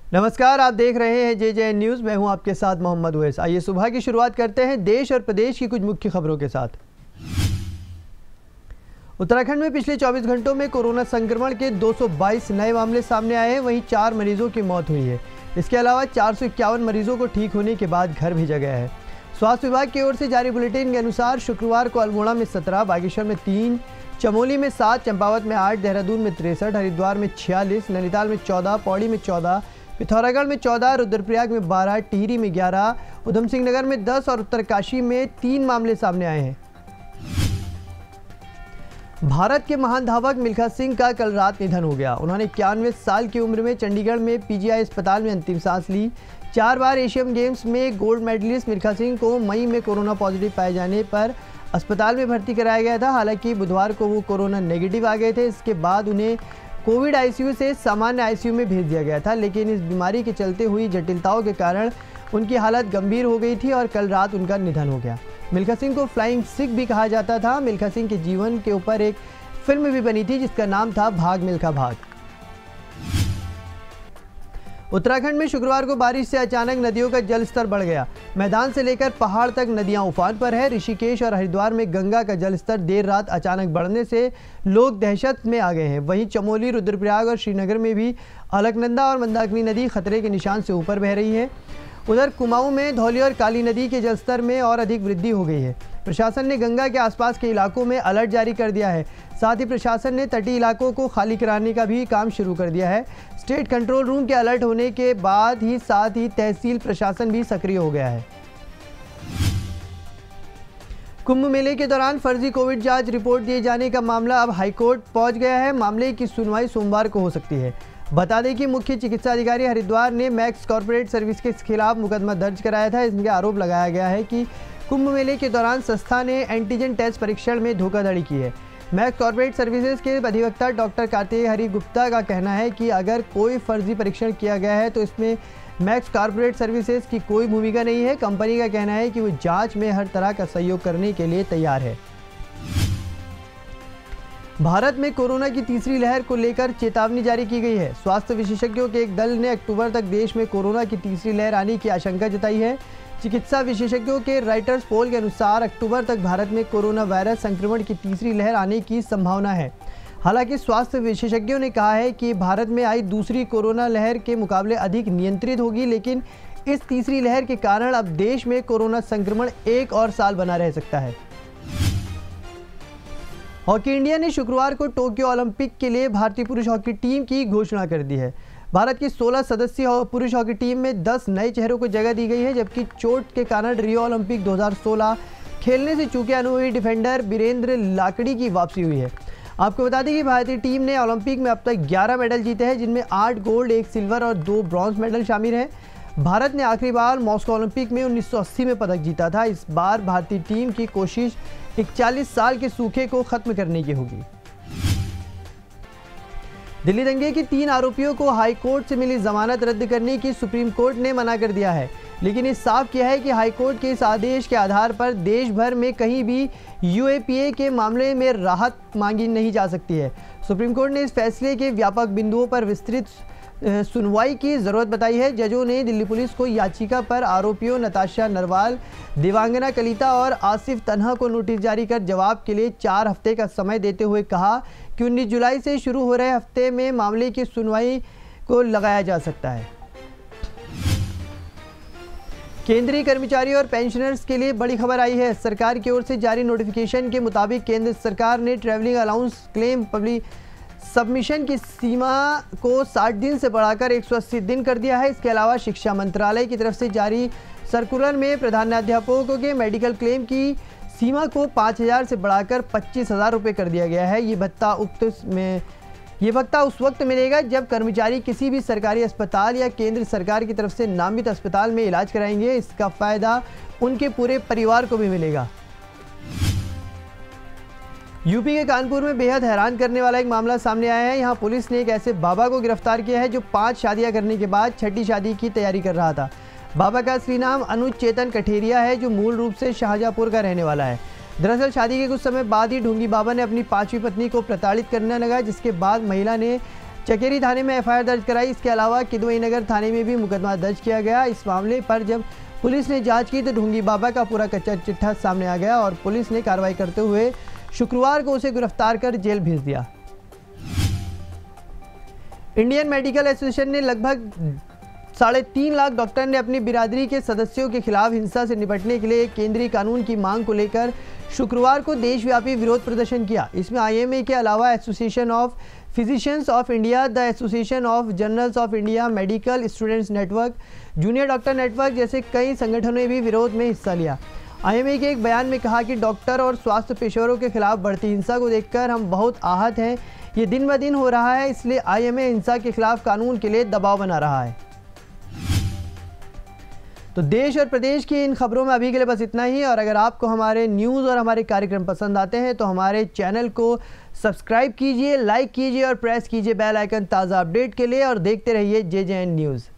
नमस्कार, आप देख रहे हैं JJN न्यूज़। मैं हूं आपके साथ मोहम्मद उवैस। आइए सुबह की शुरुआत करते हैं देश और प्रदेश की कुछ मुख्य खबरों के साथ। उत्तराखंड में पिछले 24 घंटों में कोरोना संक्रमण के 222 नए मामले सामने आए हैं। वहीं 4 मरीजों की मौत हुई है। इसके अलावा 451 मरीजों को ठीक होने के बाद घर भेजा गया है। स्वास्थ्य विभाग की ओर से जारी बुलेटिन के अनुसार शुक्रवार को अल्मोड़ा में 17, बागेश्वर में 3, चमोली में 7, चंपावत में 8, देहरादून में 63, हरिद्वार में 46, नैनीताल में 14, पौड़ी में 14, पिथौरागढ़ में 14, रुद्रप्रयाग में 12, टिहरी में 11, उधम सिंह नगर में 10 और उत्तरकाशी में 3 मामले सामने आए हैं। भारत के महान धावक मिल्खा सिंह का कल रात निधन हो गया। उन्होंने 91 साल की उम्र में चंडीगढ़ में PGI अस्पताल में अंतिम सांस ली। 4 बार एशियन गेम्स में गोल्ड मेडलिस्ट मिल्खा सिंह को मई में कोरोना पॉजिटिव पाए जाने पर अस्पताल में भर्ती कराया गया था। हालांकि बुधवार को वो कोरोना नेगेटिव आ गए थे। इसके बाद उन्हें कोविड ICU से सामान्य ICU में भेज दिया गया था, लेकिन इस बीमारी के चलते हुई जटिलताओं के कारण उनकी हालत गंभीर हो गई थी और कल रात उनका निधन हो गया। मिल्खा सिंह को फ्लाइंग सिख भी कहा जाता था। मिल्खा सिंह के जीवन के ऊपर एक फिल्म भी बनी थी जिसका नाम था भाग मिल्खा भाग। उत्तराखंड में शुक्रवार को बारिश से अचानक नदियों का जल स्तर बढ़ गया। मैदान से लेकर पहाड़ तक नदियां उफान पर है। ऋषिकेश और हरिद्वार में गंगा का जल स्तर देर रात अचानक बढ़ने से लोग दहशत में आ गए हैं। वहीं चमोली, रुद्रप्रयाग और श्रीनगर में भी अलकनंदा और मंदाकिनी नदी खतरे के निशान से ऊपर बह रही है। उधर कुमाऊं में धौली और काली नदी के जलस्तर में और अधिक वृद्धि हो गई है। प्रशासन ने गंगा के आसपास के इलाकों में अलर्ट जारी कर दिया है। साथ ही प्रशासन ने तटीय इलाकों को खाली कराने का भी काम शुरू कर दिया है। स्टेट कंट्रोल रूम के अलर्ट होने के बाद ही साथ ही तहसील प्रशासन भी सक्रिय हो गया है। कुंभ मेले के दौरान फर्जी कोविड जांच रिपोर्ट दिए जाने का मामला अब हाईकोर्ट पहुंच गया है। मामले की सुनवाई सोमवार को हो सकती है। बता दें कि मुख्य चिकित्सा अधिकारी हरिद्वार ने मैक्स कॉर्पोरेट सर्विस के खिलाफ मुकदमा दर्ज कराया था। इसमें आरोप लगाया गया है कि कुंभ मेले के दौरान संस्था ने एंटीजन टेस्ट परीक्षण में धोखाधड़ी की है। मैक्स कॉर्पोरेट सर्विसेज के अधिवक्ता डॉक्टर कार्तिकेय हरि गुप्ता का कहना है कि अगर कोई फर्जी परीक्षण किया गया है तो इसमें मैक्स कॉर्पोरेट सर्विसेज की कोई भूमिका नहीं है। कंपनी का कहना है कि वो जांच में हर तरह का सहयोग करने के लिए तैयार है। भारत में कोरोना की तीसरी लहर को लेकर चेतावनी जारी की गई है। स्वास्थ्य विशेषज्ञों के एक दल ने अक्टूबर तक देश में कोरोना की तीसरी लहर आने की आशंका जताई है। चिकित्सा विशेषज्ञों के रॉयटर्स पोल के अनुसार अक्टूबर तक भारत में कोरोना वायरस संक्रमण की तीसरी लहर आने की संभावना है। हालांकि स्वास्थ्य विशेषज्ञों ने कहा है कि भारत में आई दूसरी कोरोना लहर के मुकाबले अधिक नियंत्रित होगी, लेकिन इस तीसरी लहर के कारण अब देश में कोरोना संक्रमण 1 और साल बना रह सकता है। हॉकी इंडिया ने शुक्रवार को टोक्यो ओलंपिक के लिए भारतीय पुरुष हॉकी टीम की घोषणा कर दी है। भारत की 16 सदस्यीय पुरुष हॉकी टीम में 10 नए चेहरों को जगह दी गई है, जबकि चोट के कारण रियो ओलंपिक 2016 खेलने से चूके अनुभवी डिफेंडर बीरेंद्र लाकड़ी की वापसी हुई है। आपको बता दें कि भारतीय टीम ने ओलंपिक में अब तक 11 मेडल जीते हैं, जिनमें 8 गोल्ड, 1 सिल्वर और 2 ब्रॉन्ज मेडल शामिल हैं। भारत ने आखिरी बार मॉस्को ओलंपिक में 1980 में पदक जीता था। इस बार भारतीय टीम की कोशिश 41 साल के सूखे को खत्म करने की होगी। दिल्ली दंगे के 3 आरोपियों को हाई कोर्ट से मिली जमानत रद्द करने की सुप्रीम कोर्ट ने मना कर दिया है, लेकिन ये साफ किया है कि हाई कोर्ट के इस आदेश के आधार पर देश भर में कहीं भी UAPA के मामले में राहत मांगी नहीं जा सकती है। सुप्रीम कोर्ट ने इस फैसले के व्यापक बिंदुओं पर विस्तृत सुनवाई की जरूरत बताई है। जजों ने दिल्ली पुलिस को याचिका पर आरोपियों नताशा नरवाल, देवांगना कलिता और आसिफ तन्हा को नोटिस जारी कर जवाब के लिए 4 हफ्ते का समय देते हुए कहा कि 19 जुलाई से शुरू हो रहे हफ्ते में मामले की सुनवाई को लगाया जा सकता है। केंद्रीय कर्मचारी और पेंशनर्स के लिए बड़ी खबर आई है। सरकार की ओर से जारी नोटिफिकेशन के मुताबिक केंद्र सरकार ने travelling allowance claim public submission की सीमा को 60 दिन से बढ़ाकर 180 दिन कर दिया है। इसके अलावा शिक्षा मंत्रालय की तरफ से जारी सर्कुलर में प्रधानाध्यापकों के मेडिकल क्लेम की सीमा को 5,000 से बढ़ाकर 25,000 रुपये कर दिया गया है। ये भत्ता उस वक्त मिलेगा जब कर्मचारी किसी भी सरकारी अस्पताल या केंद्र सरकार की तरफ से नामित अस्पताल में इलाज कराएंगे। इसका फ़ायदा उनके पूरे परिवार को भी मिलेगा। यूपी के कानपुर में बेहद हैरान करने वाला एक मामला सामने आया है। यहाँ पुलिस ने एक ऐसे बाबा को गिरफ्तार किया है जो 5 शादियां करने के बाद छठी शादी की तैयारी कर रहा था। बाबा का असली नाम अनुज चेतन कठेरिया है, जो मूल रूप से शाहजहाँपुर का रहने वाला है। दरअसल शादी के कुछ समय बाद ही ढोंगी बाबा ने अपनी 5वीं पत्नी को प्रताड़ित करने लगा, जिसके बाद महिला ने चकेरी थाने में एफआईआर दर्ज कराई। इसके अलावा किदवई नगर थाने में भी मुकदमा दर्ज किया गया। इस मामले पर जब पुलिस ने जांच की तो ढूंगी बाबा का पूरा कच्चा चिट्ठा सामने आ गया और पुलिस ने कार्रवाई करते हुए शुक्रवार को उसे गिरफ्तार कर जेल भेज दिया। इंडियन मेडिकल एसोसिएशन ने लगभग 3.5 लाख डॉक्टर ने अपनी बिरादरी के सदस्यों के खिलाफ हिंसा से निपटने के लिए केंद्रीय कानून की मांग को लेकर शुक्रवार को देशव्यापी विरोध प्रदर्शन किया। इसमें आईएमए के अलावा association of physicians of India, the association of journals of India, medical students network, junior doctor network जैसे कई संगठनों ने भी विरोध में हिस्सा लिया। आईएमए के एक बयान में कहा कि डॉक्टर और स्वास्थ्य पेशेवरों के खिलाफ बढ़ती हिंसा को देखकर हम बहुत आहत हैं। ये दिन ब दिन हो रहा है, इसलिए आईएमए हिंसा के खिलाफ कानून के लिए दबाव बना रहा है। तो देश और प्रदेश की इन खबरों में अभी के लिए बस इतना ही। और अगर आपको हमारे न्यूज़ और हमारे कार्यक्रम पसंद आते हैं तो हमारे चैनल को सब्सक्राइब कीजिए, लाइक कीजिए और प्रेस कीजिए बेल आइकन ताज़ा अपडेट के लिए और देखते रहिए JJN न्यूज़।